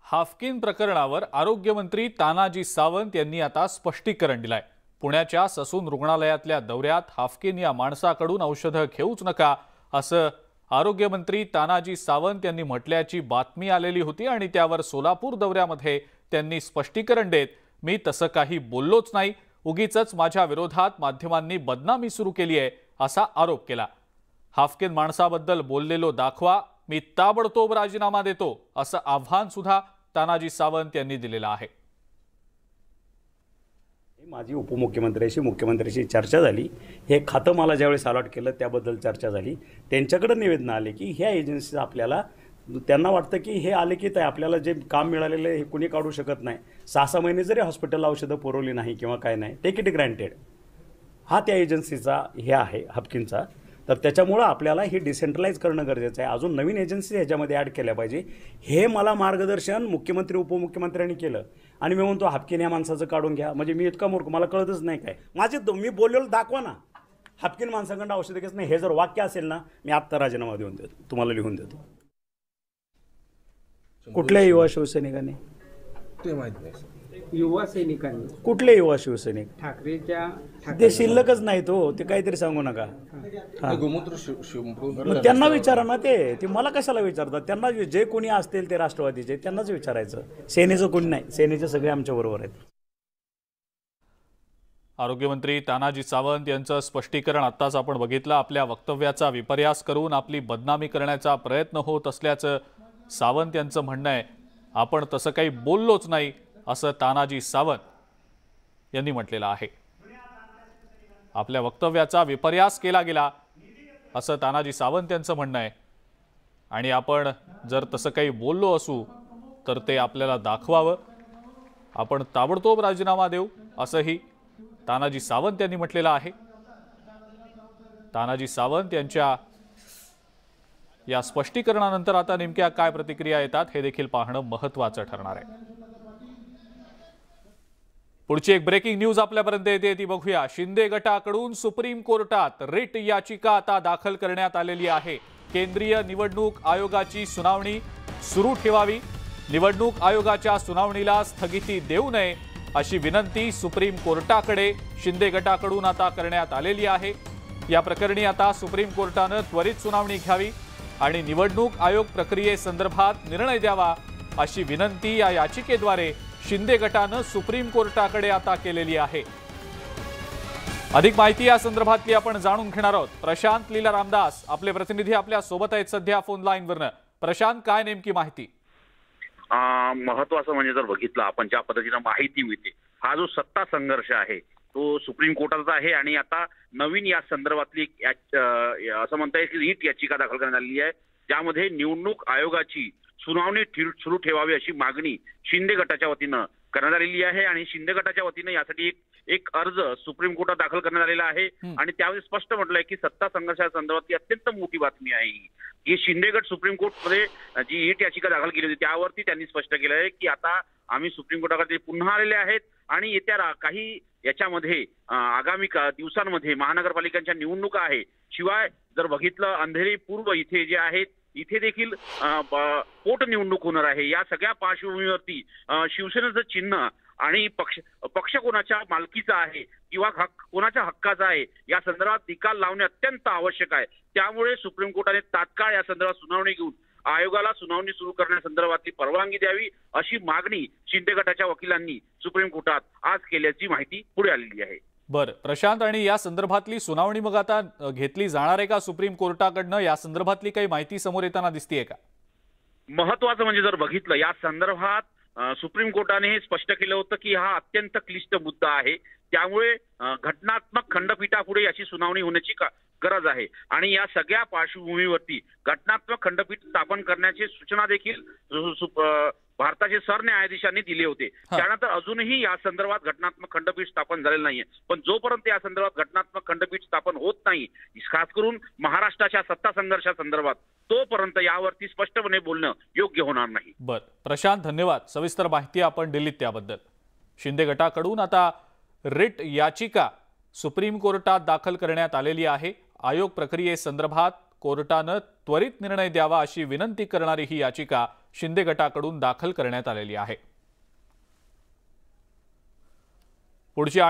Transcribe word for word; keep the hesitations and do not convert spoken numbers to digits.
Haffkine प्रकरणावर आरोग्यमंत्री तानाजी सावंत यांनी आता स्पष्टीकरण दिलंय। पुण्याच्या ससून रुग्णालयातल्या दौऱ्यात हाफकिन या माणसाकडून औषधं घेऊच नका असं आरोग्यमंत्री तानाजी सावंत यांनी म्हटल्याची बातमी आलेली होती आणि त्यावर सोलापूर दौऱ्यामध्ये त्यांनी स्पष्टीकरण देत मी तसं काही बोललोच नाही, उगीचच माझ्या विरोधात माध्यमांनी बदनामी सुरू केली आहे असा आरोप केला। हाफकिन माणसाबद्दल बोललेलो दाखवा, मी ताबडतोब राजीनामा देतो असं आव्हान सुद्धा तानाजी सावंत यांनी दिलेलं आहे। माझी उपमुख्यमंत्र्यांशी मुख्यमंत्र्यांशी चर्चा झाली, हे खातं मला ज्यावेळेस अलॉट केलं त्याबद्दल चर्चा झाली। त्यांच्याकडे निवेदन आले की ह्या एजन्सी आपल्याला त्यांना वाटतं की हे आले की आपल्याला जे काम मिळालेलं हे कोणी काढू शकत नाही, सहा सहा महिने जरी हॉस्पिटलला औषधं पुरवली नाही किंवा काय नाही, टेक इट ग्रँटेड हा त्या एजन्सीचा हे आहे हाफकिनचा। तर त्याच्यामुळं आपल्याला ही डिसेंट्रलाइज करणं गरजेचं आहे। अजून नवीन एजन्सी ह्याच्यामध्ये ॲड केल्या पाहिजे। हे मला मार्गदर्शन मुख्यमंत्री उपमुख्यमंत्र्यांनी केलं आणि मी म्हणतो हाफकिन या माणसाचं काढून घ्या, म्हणजे मी इतका मूर्ख, मला कळतच नाही काय माझे मी बोललेलं दाखवा ना। हाफकिन माणसाकडं औषधं घेत नाही हे जर वाक्य असेल ना, मी आत्ता राजीनामा देऊन देतो, तुम्हाला लिहून देतो। कुठल्या युवा शिवसैनिकांनी ते माहित नाही, युवा सैनिकांनी कुठले युवा शिवसैनिक ठाकरेच्या ते शिल्लकच नाही तो ते काहीतरी सांगू नका। गोमूत्र शिव- शिव- मग त्यांना विचारा ना, ते ते मला कशाला विचारतात? त्यांना जे कोणी असतील ते राष्ट्रवादीचे त्यांनाच विचारायचं, सेनेचं कोणी नाही, सेनेचे सगळे आमच्या बरोबर आहेत। आरोग्यमंत्री तानाजी सावंत यांचं स्पष्टीकरण आत्ताच आपण बघितलं। आपल्या वक्तव्याचा विपर्यास करून आपली बदनामी करण्याचा प्रयत्न होत असल्याचं सावंत यांचं म्हणणं आहे। आपण तसं काही बोललोच नाही असं तानाजी सावंत यांनी म्हटलेलं आहे। आपल्या वक्तव्याचा विपर्यास केला गेला असं तानाजी सावंत यांचं म्हणणं आहे आणि आपण जर तसं काही बोललो असू तर ते आपल्याला दाखवावं, आपण ताबडतोब राजीनामा देऊ असंही तानाजी सावंत यांनी म्हटलेलं आहे। तानाजी सावंत यांच्या या स्पष्टीकरणानंतर आता नेमक्या काय प्रतिक्रिया येतात हे देखील पाहणं महत्त्वाचं ठरणार आहे। पुढची एक ब्रेकिंग न्यूज आपल्यापर्यंत येते ती बघूया। शिंदे गटाकडून सुप्रीम कोर्टात रिट याचिका आता दाखल करण्यात आलेली आहे। केंद्रीय निवडणूक आयोगाची सुनावणी सुरू ठेवावी, निवडणूक आयोगाच्या सुनावणीला स्थगिती देऊ नये अशी विनंती सुप्रीम कोर्टाकडे शिंदे गटाकडून आता करण्यात आलेली आहे। या प्रकरणी आता सुप्रीम कोर्टानं त्वरित सुनावणी घ्यावी आणि निवडणूक आयोग प्रक्रियेसंदर्भात निर्णय द्यावा अशी विनंती या याचिकेद्वारे शिंदे गटानं सुप्रीम कोर्टाकडे आता केलेली आहे। अधिक माहिती या संदर्भातली आपण जाणून घेणार आहोत। प्रशांत लीला रामदास आपले प्रतिनिधी आपल्या सोबत आहेत सध्या फोन लाईनवरनं। प्रशांत, काय नेमकी माहिती? महत्वाचं म्हणजे जर बघितलं आपण ज्या पद्धतीनं माहिती मिळते, हा जो सत्ता संघर्ष आहे तो सुप्रीम कोर्टाचा आहे आणि आता नवीन या संदर्भातली असं म्हणता येईल की रिट याचिका दाखल करण्यात आलेली आहे, ज्यामध्ये निवडणूक आयोगाची सुनावणी सुरू ठेवावी अशी मागणी शिंदे गटाच्या वतीनं करण्यात आलेली आहे आणि शिंदे गटाच्या वतीनं यासाठी एक एक अर्ज सुप्रीम कोर्टात दाखल करण्यात आलेला आहे आणि त्यावेळी स्पष्ट म्हटलंय की सत्ता संघर्षासंदर्भातली अत्यंत मोठी बातमी आहे की शिंदे गट सुप्रीम कोर्टमध्ये जी रिट याचिका दाखल केली होती त्यावरती त्यांनी स्पष्ट केलं आहे की आता आम्ही सुप्रीम कोर्टाकडे पुन्हा आलेले आहेत आणि येत्या काही याच्यामध्ये आगामी दिवसांमध्ये महानगरपालिकांच्या निवडणुका आहे, शिवाय जर बघितलं अंधेरी पूर्व इथे जे आहेत इथे देखील पोटनिवडणूक होणार आहे। या सगळ्या पार्श्वभूमीवरती शिवसेनेचं चिन्ह आणि पक्ष पक्ष कोणाच्या मालकीचा आहे किंवा हक्क कोणाच्या हक्काचा आहे या संदर्भात निकाल लावणे अत्यंत आवश्यक आहे। त्यामुळे सुप्रीम कोर्टाने तात्काळ या संदर्भात सुनावणी घेऊन आयोगाला सुनावणी सुरू करण्यासंदर्भातली परवानगी द्यावी अशी मागणी शिंदे गटाच्या वकिलांनी सुप्रीम कोर्टात आज केल्याची माहिती पुढे आलेली आहे। बरं प्रशांत, आणि या संदर्भातली सुनावणी मग आता घेतली जाणार आहे का सुप्रीम कोर्टाकडनं? या संदर्भातली काही माहिती समोर येताना दिसतीये का? महत्वाचं म्हणजे जर बघितलं या संदर्भात सुप्रीम कोर्टाने हे स्पष्ट केलं होतं की हा अत्यंत क्लिष्ट मुद्दा आहे, त्यामुळे घटनात्मक खंडपीठापुढे याची सुनावणी होण्याची गरज आहे आणि या सगळ्या पार्श्वभूमीवरती घटनात्मक खंडपीठ स्थापन करण्याची सूचना देखील भारताचे सरन्यायाधीशांनी दिले होते। त्यानंतर अजूनही या संदर्भात घटनात्मक खंडपीठ स्थापन झालेलं नाहीये, पण जोपर्यंत या संदर्भात घटनात्मक खंडपीठ स्थापन होत नाही, खास करून महाराष्ट्राच्या सत्ता संघर्षासंदर्भात, तोपर्यंत यावरती स्पष्टपणे बोलणं योग्य होणार नाही। बर प्रशांत, धन्यवाद सविस्तर माहिती आपण दिलीत त्याबद्दल। शिंदे गटाकडून आता रिट याचिका सुप्रीम कोर्टात दाखल करण्यात आलेली आहे। आयोग प्रक्रियेसंदर्भात कोर्टानं त्वरित निर्णय द्यावा अशी विनंती करणारी ही याचिका शिंदे गटाकडून दाखल करण्यात आलेली आहे. पुढची